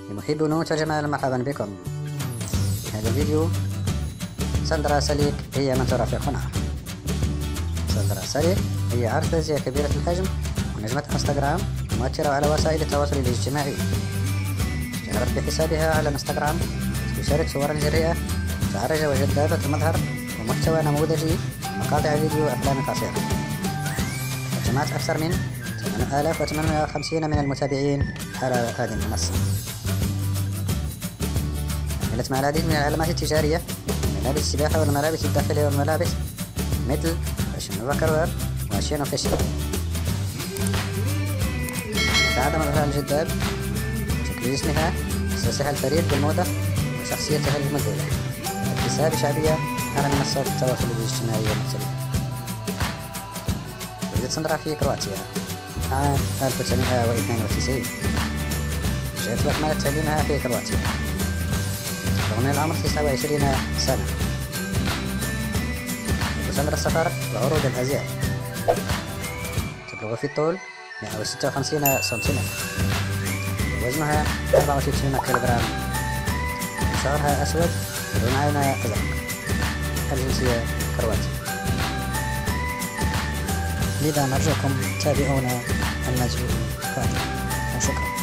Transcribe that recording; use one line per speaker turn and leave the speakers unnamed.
لمحبي نوت وجمال مرحبا بكم. في هذا الفيديو ساندرا ساليك هي من ترافقنا. ساندرا ساليك هي أرتلزية كبيرة الحجم ونجمة انستغرام مؤثرة على وسائل التواصل الاجتماعي. اشتهرت بحسابها على انستغرام، تشارك صورا جريئة متعرجة وجذابة المظهر ومحتوى نموذجي، مقاطع فيديو وأفلام قصيرة. جمعت أكثر من 8850 من المتابعين على هذه المنصة. عملت مع العديد من العلامات التجارية، ملابس السباحة والملابس الداخلية والملابس مثل فاشن وكروير وشين فاشن. ساعد مظهرها الجذاب، شكل جسمها، إحساسها الفريد بالموضة وشخصيتها المذهلة. اكتساب شعبية على منصات التواصل الاجتماعي المختلفة. ولدت ساندرا في كرواتيا عام 1992. جاءت وأكملت تعليمها في كرواتيا رغم العمر 29 سنة. تستمر السفر وعروض الأزياء. تبلغ في الطول 156 سنتيمتر، وزنها 64 كيلوغرام. شعرها أسود ولون عينها أزرق. الجنسية كرواتية. لذا نرجوكم تابعونا المجهول القادم. شكرا.